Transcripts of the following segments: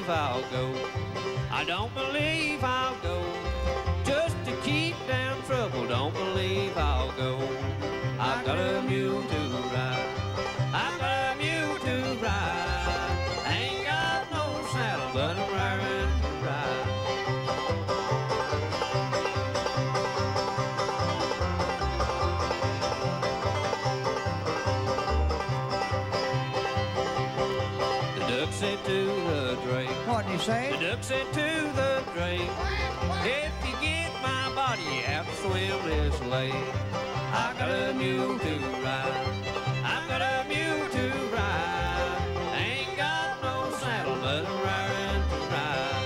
I'll go. I don't believe I'll go. Just to keep down trouble, don't believe I'll go. I've got a mule to ride. I've got a mule to ride. Ain't got no saddle, but I'm raring to ride. The duck said to the drake. What did he say? The duck said to the drake, if you get my body, you have to swim this lake. I got a mule to ride. I got a mule to ride. Ain't got no saddle, but I'm raring to ride.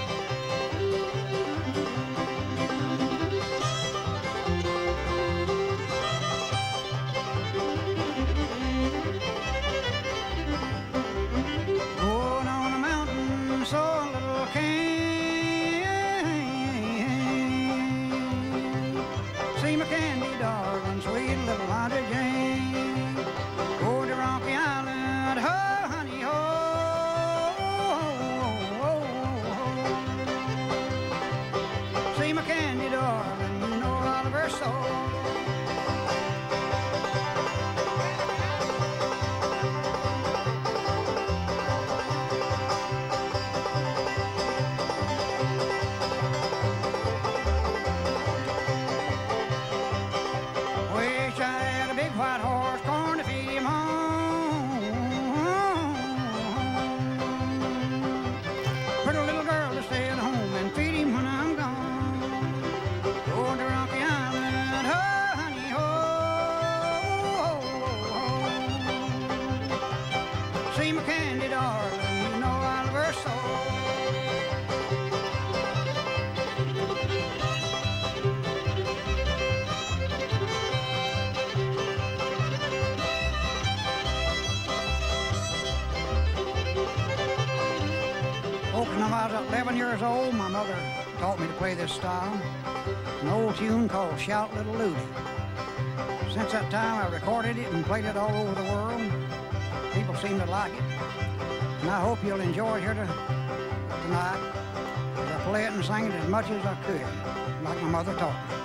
Going on a mountain, so a little cane. See my candy darling, sweet little Auntie Jane. Go to Rocky Island, ho, honey, ho. See my candy darling, you know I love her so. Wish I had a big white horse, corn to feed him on. Pretty little girl to stay at home and feed him when I'm gone. Going to Rocky Island, ho, honey, ho. See my candy darling, you know I love her so. When I was 11 years old, my mother taught me to play this style, an old tune called Shout Little Lulie. Since that time, I recorded it and played it all over the world. People seem to like it, and I hope you'll enjoy it here tonight as I play it and sing it as much as I could, like my mother taught me.